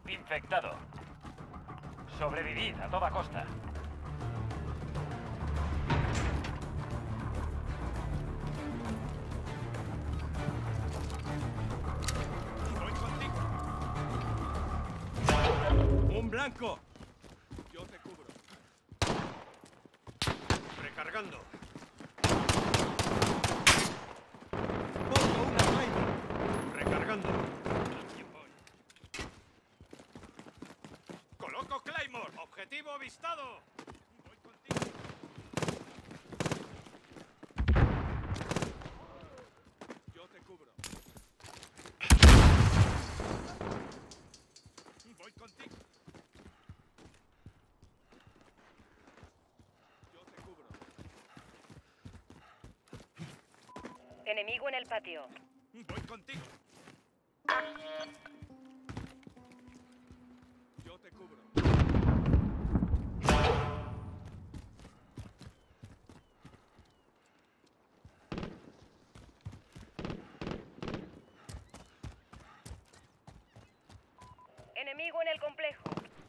Infectado. Sobrevivid a toda costa. Voy contigo. Un blanco. Yo te cubro. Recargando. Pongo una Claymore. Recargando. Aquí voy. Coloco Claymore. Objetivo avistado. Voy contigo. Yo te cubro. Voy contigo. Yo te cubro. Enemigo en el patio. Voy contigo. Yo te cubro. Enemigo en el complejo.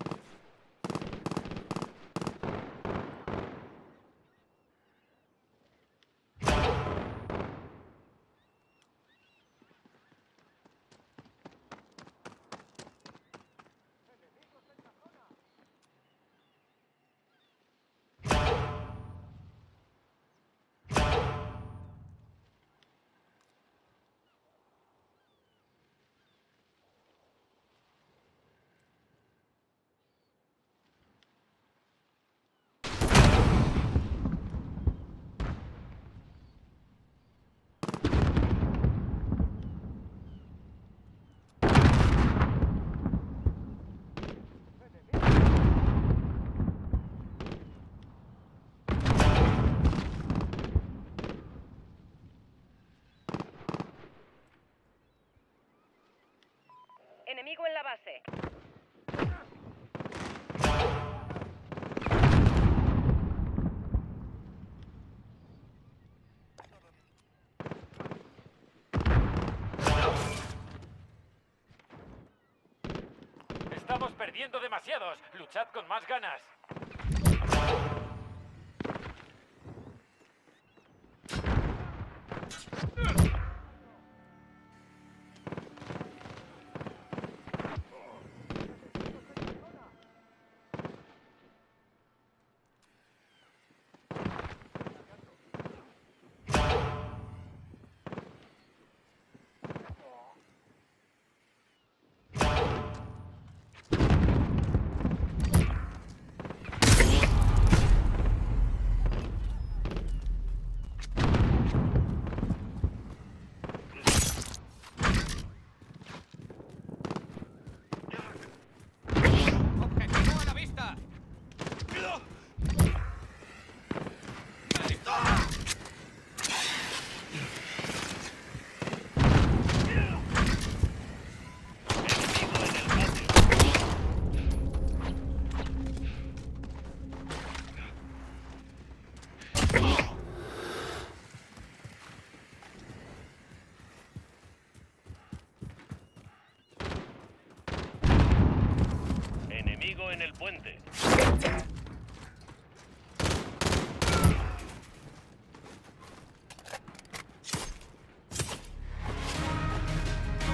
Enemigo en la base. Estamos perdiendo demasiados. Luchad con más ganas. Objetivo a la vista. Enemigo en el puente.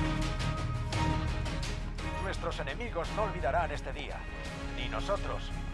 Nuestros enemigos no olvidarán este día, ni nosotros.